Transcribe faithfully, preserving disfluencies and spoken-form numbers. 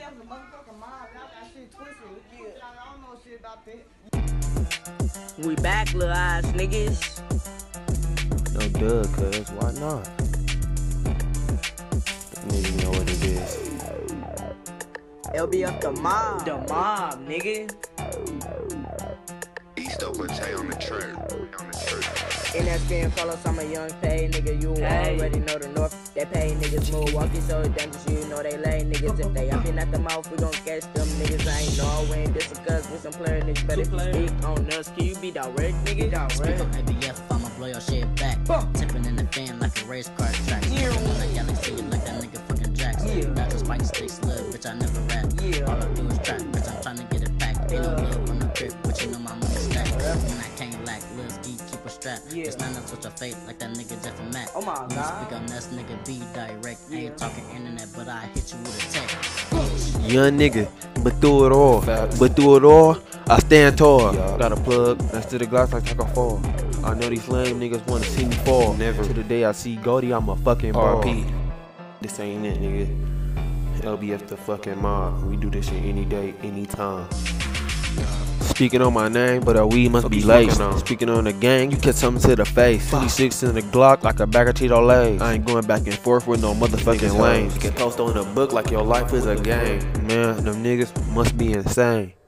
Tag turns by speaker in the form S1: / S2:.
S1: was a motherfucking mob. Y'all got shit twisted. Yeah. Y'all don't know shit about that.
S2: We back, little ass niggas.
S3: No duh, cuz. Why not? Nigga know what it is.
S2: L B F the mob. The mob, nigga.
S4: East over Tay on the track. On the track.
S2: In that spin, Carlos, I'm a young pay nigga. You
S1: Hey.
S2: already know the north. They pay niggas move, walking so dangerous. You know they lay niggas. If they up in at the mouth, we gon' catch them niggas. I ain't know we ain't discuss with some player niggas. But if you speak on us, can you be direct, nigga? Direct.
S5: Speak on L B F, I'ma blow your shit back. Tipping in the fan like a race car track.
S2: Yeah.
S5: Fucking on the galaxy like that nigga fucking Jax.
S2: Yeah.
S5: Not just fight sticks, love, bitch, I never rap.
S2: Yeah.
S5: All I do is trap, bitch, I'm tryna get it back. Ain't no love from the crib, but you know my money stack. And I can't lack, Lil Skii, keep a strap.
S2: Yeah.
S5: It's not up with your fate like that nigga Jeff and Matt.
S2: Oh my
S5: When you
S2: God.
S5: speak on us, nigga, be direct. I
S2: Yeah.
S5: ain't talking internet, but I hit you with a text.
S3: Young nigga, but through it all, but through it all, I stand tall. Got a plug next to the glass like I can fall. I know these lame niggas wanna see me fall. Never. To the day I see Goldie, I'm a fucking ball. R P. This ain't it, nigga. L B F the fucking mob. We do this shit any day, any time. Speaking on my name, but our weed must be laced. Speaking on the gang, you catch something to the face. twenty-six in the Glock like a bag of Tito Lays. I ain't going back and forth with no motherfucking lanes. You can post on the book like your life is a game. Man, them niggas must be insane.